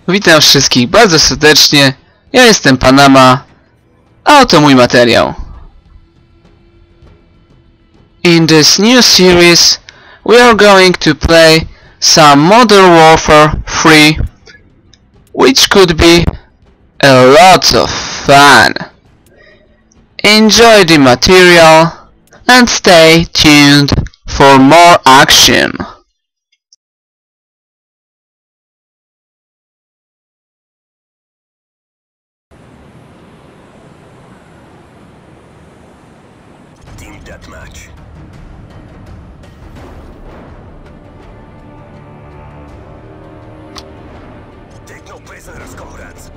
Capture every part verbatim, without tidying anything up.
Witam wszystkich bardzo serdecznie, ja jestem Panama, a oto mój materiał. In this new series, we are going to play some Modern Warfare three, which could be a lot of fun. Enjoy the material and stay tuned for more action. Team deathmatch. Take no prisoners, comrades.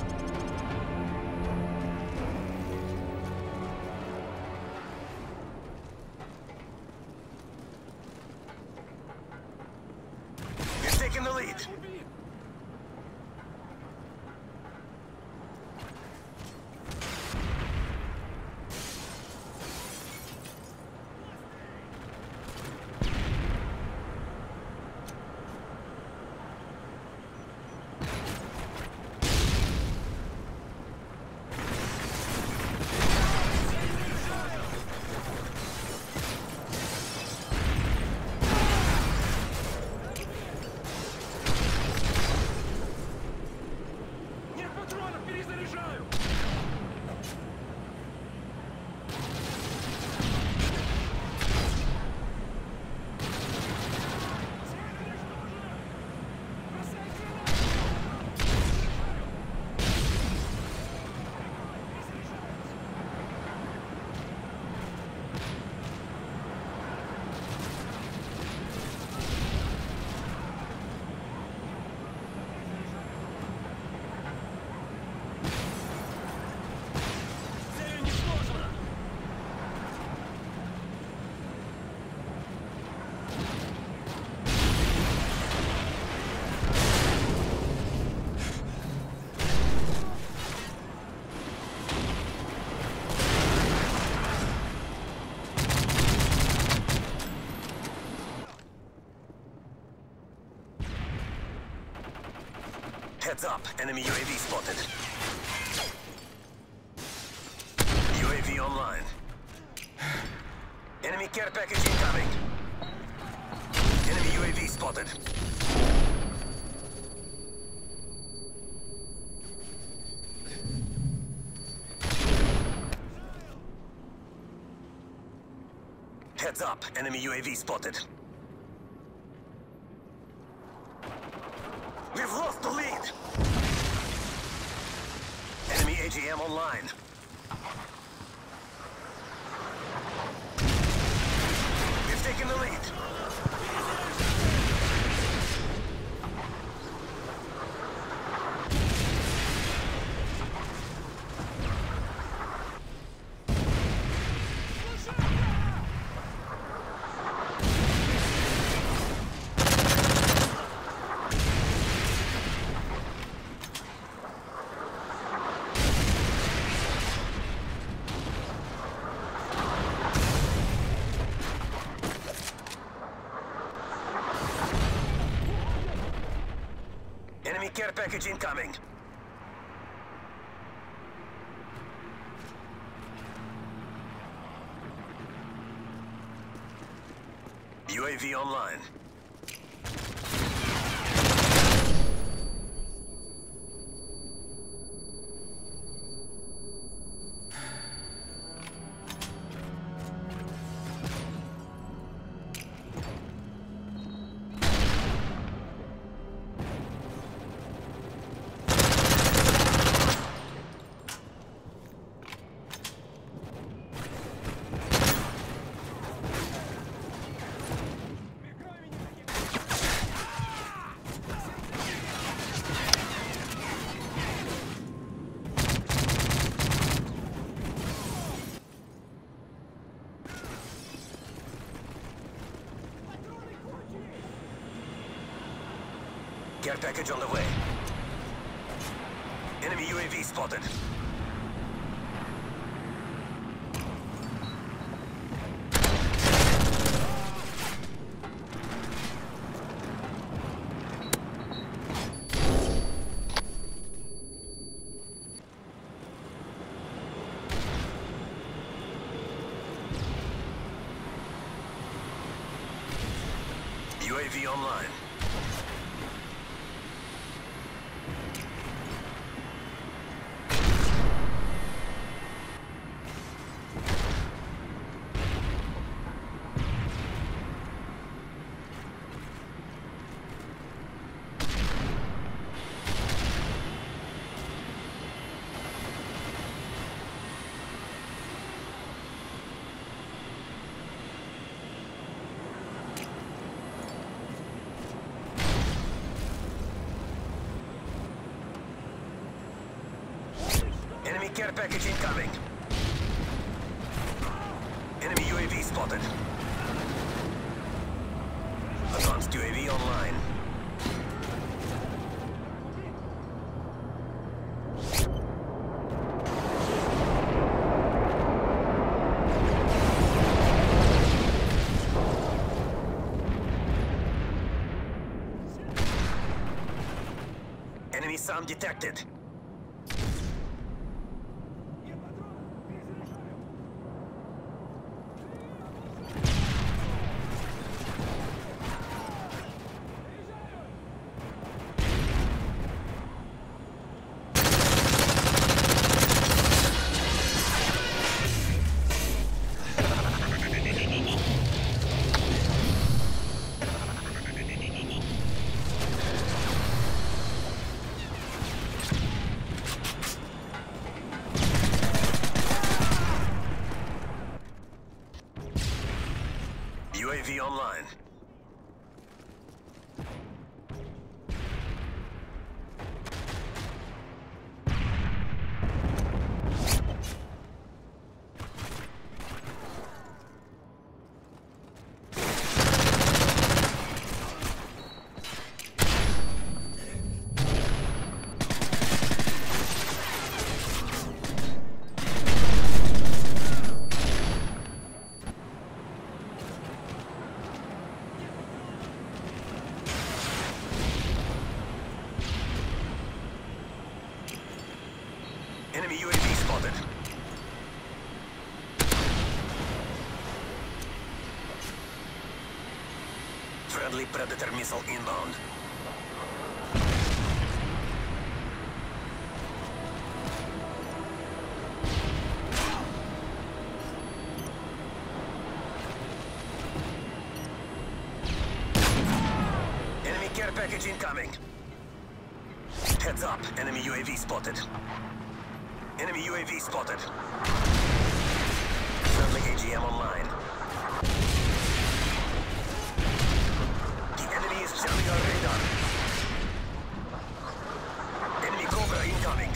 You're taking the lead. Heads up, enemy U A V spotted. U A V online. Enemy care package incoming. Enemy U A V spotted. Heads up, enemy U A V spotted. We've lost the lead! Enemy A G M online. We've taken the lead. Enemy care package incoming. U A V online. Care package on the way. Enemy U A V spotted. A V online. Enemy care package incoming. Enemy U A V spotted. Advanced U A V online. Enemy SAM detected. U A V online. Enemy U A V spotted. Friendly Predator missile inbound. Enemy care package incoming. Heads up, enemy U A V spotted. Enemy U A V spotted. Friendly A G M online. The enemy is jamming our radar. Enemy Cobra incoming.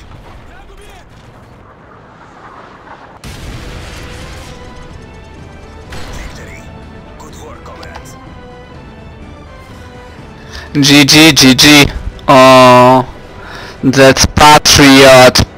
Victory. Good work, comrades. G G, G G. Oh, that's Patriot.